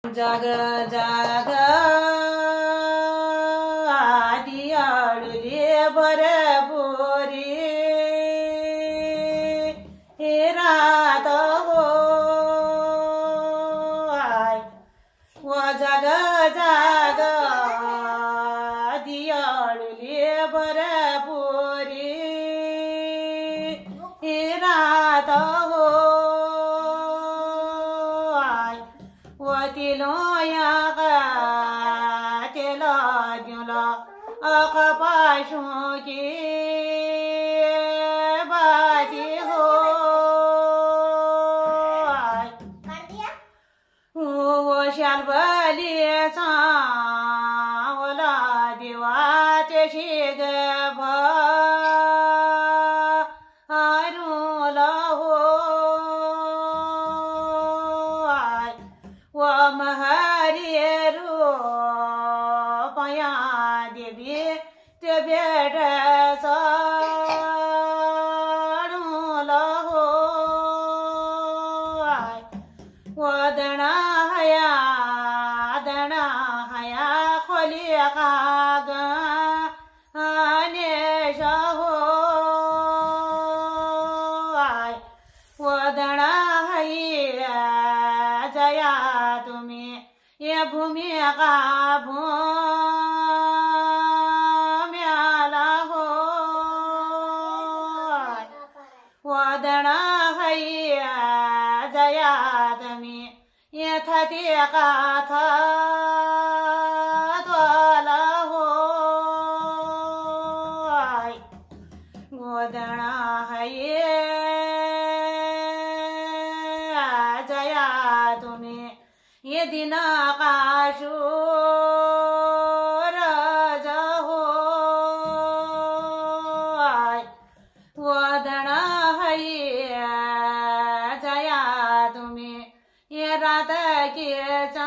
जाग जाग आदियाळुले बरबोरी हे रात हो आय व जाग जाग आदियाळुले बरबोरी हे रात हो तिलो या तेला जुला अकपाशों की बाती हो वो शाल बलिए सांवला दिवाते शिग भारुला हो व महरियरो पया देवी तेबेड साणुला हो वदना हया खोली काग अनेश हो वदना हया जया तुम्हें ये भूमि का भूम्याला हो वदना हया जया तुम्हें ये थती का था द्वाला हो वदना हये जया तुम्हें ये दिन आकाशोर हो वदना है जया तुम्हें ये रात के